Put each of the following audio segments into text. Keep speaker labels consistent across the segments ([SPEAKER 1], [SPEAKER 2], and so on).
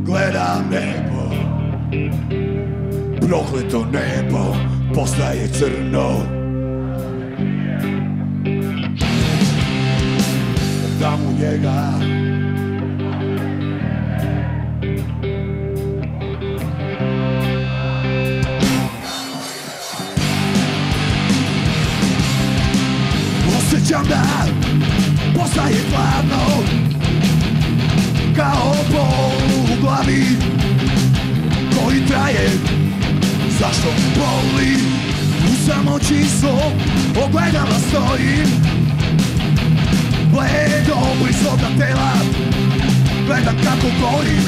[SPEAKER 1] Gledam nebo, prokleto nebo postaje crno. Dam u njega osjećam da postaje hladno, kao bol u glavi koji traje. Zašto me boli? U samoći svog ogledala stojim, bledo bliz svoga tela, gledam kako gorim.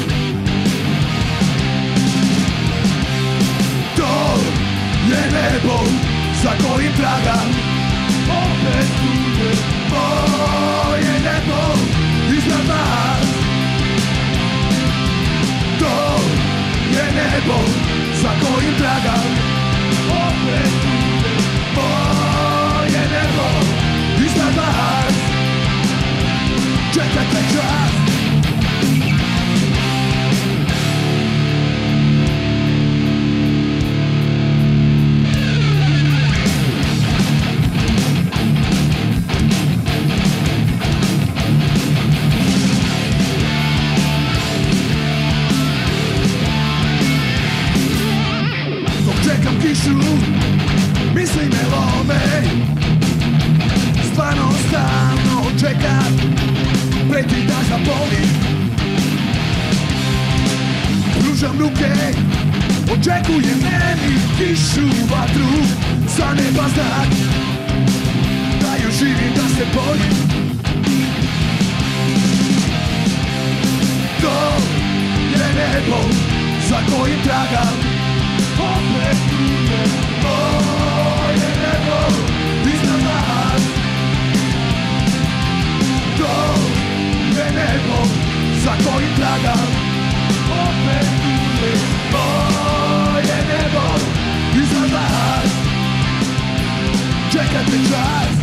[SPEAKER 1] To je nebo za kojim tragam, opet tu je moje nebo iznad nas. To je nebo za kojim tragam, opet tu je moje nebo iznad nas. Čekaj taj čas, kišu, misli me lome, stvarno stalno čekam, preti da zabolim. Pružam ruke, očekujem meni kišu, vatru, sa neba znak, da još živim, da se borim. To je nebo za kojim tragam, opet tu je moje nebo iznad nas. To je nebo za kojim tragam, opet tu je moje nebo iznad nas. Čekate čas,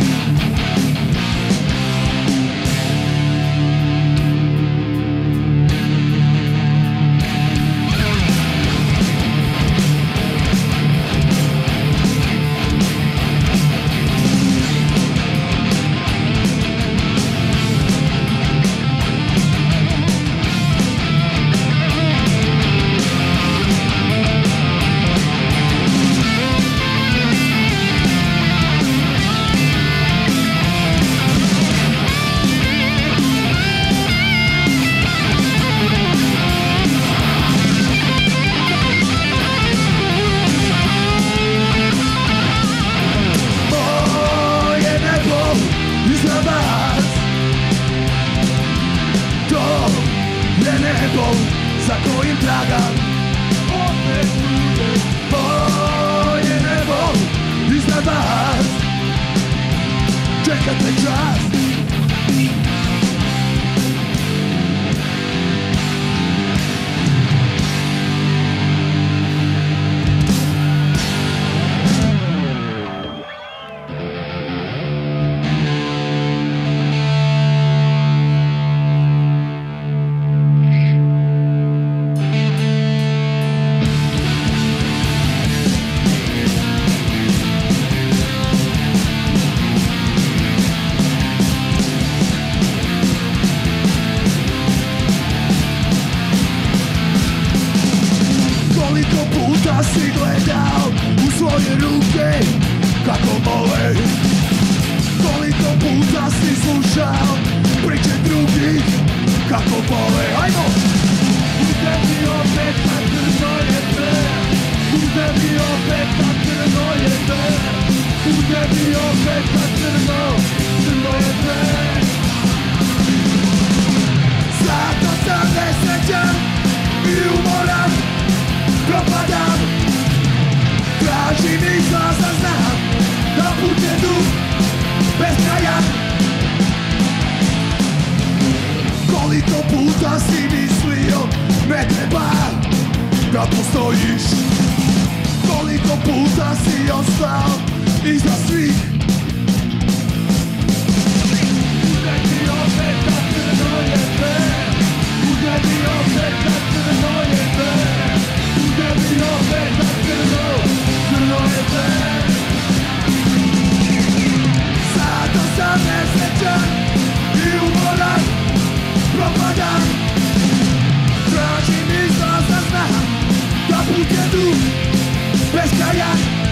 [SPEAKER 1] za kojim tragam, opet tu je moje nebo iznad vas. Čekate čas, puta si gledao u svoje ruke kako bole, koliko puta si slušao priče drugih kako bole. Ajmo! Uzde mi opet na crno je sve, uzde mi opet na crno je sve, uzde mi opet na crno, crno je sve. Zato sam nesrećan i umoran, propadam, tražim izlaza, znam da put je dug, beskrajan. Koliko puta si mislio ne treba da postojiš, koliko puta si ostao iza svih. Uzeti opet na crno je sve, uzeti opet na crno put je dug, bez kraja.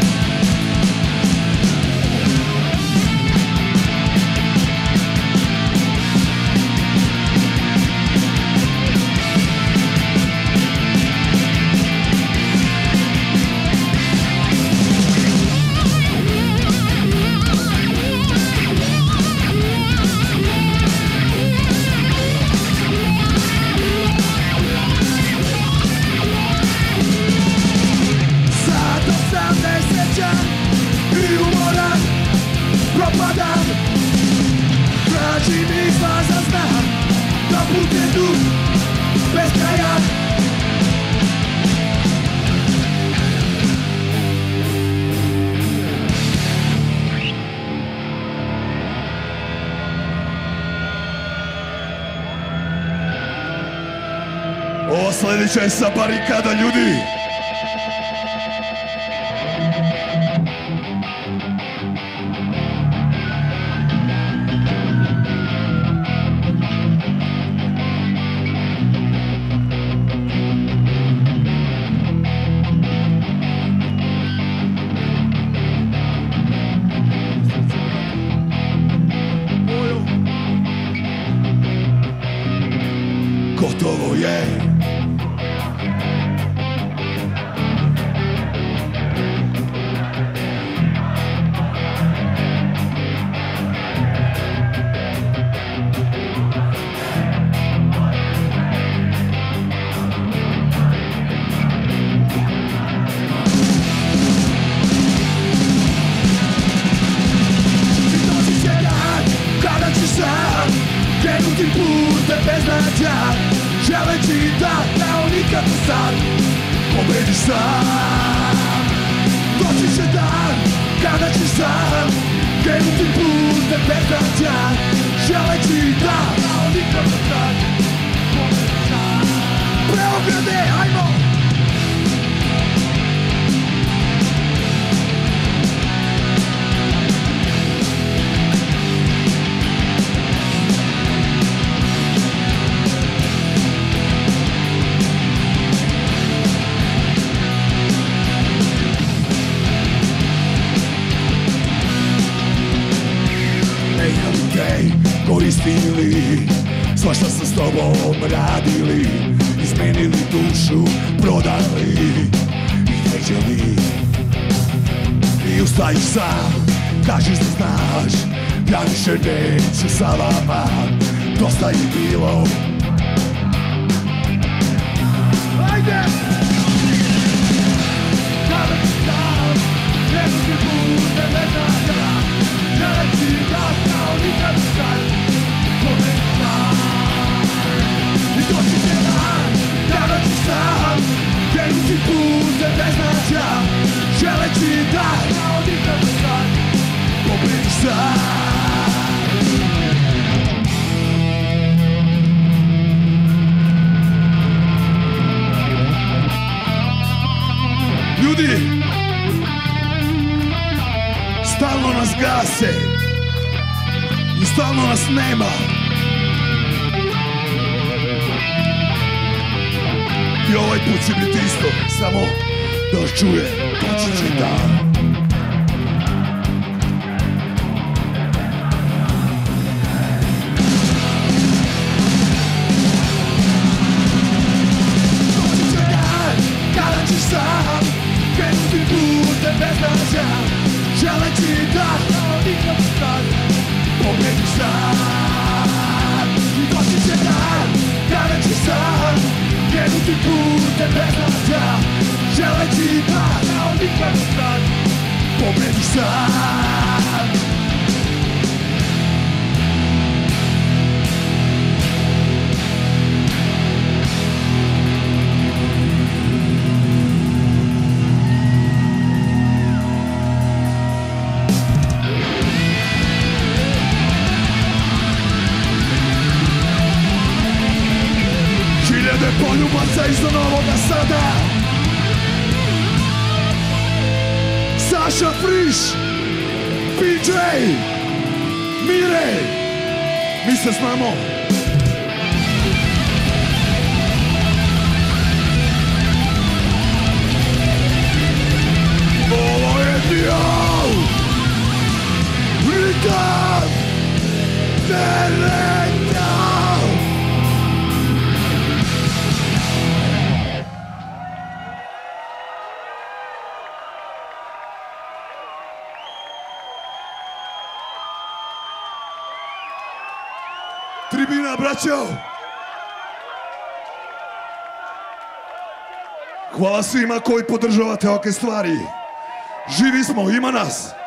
[SPEAKER 1] Ovo sljedeće je sa barikada, ljudi. Gotovo je. Krenuti putem beznađa, želeći da kao nikad sad pobediš sam. Doći će dan kada ćeš sam krenuti putem beznađa, želeći da kao nikad sad pobediš sam. Beograde, ajmo! Koristili, svašta sa s tobom radili, izmenili dušu, prodali i neđeli. I ustaješ sam, kažeš da znaš, ja više neću sa vama, dosta je bilo. Ajde! Kada ti sam, krenuti putem beznađa, želeći da kao nikad sad pobediš sam. I doći će dan kada ćeš sam krenuti putem beznađa, želeći da kao nikad sad pobediš sam. Ljudi, stalno nas gase i stalno nas nema. I ovaj put će biti isto, samo da vas čuje, doći će dan. Doći će dan kada ćeš sam krenuti putem beznađa, želeći da kao nikad sad pobediš sam. I doći će dan kada ćeš sam krenuti putem beznađa, želeći da kao nikad sad pobediš sam. Poljubaca iz Novoga Sada, Saša Friš, PJ, Mire, mi se znamo. tribina, braćo! Hvala svima koji podržavate ovakve stvari. Živi smo, ima nas!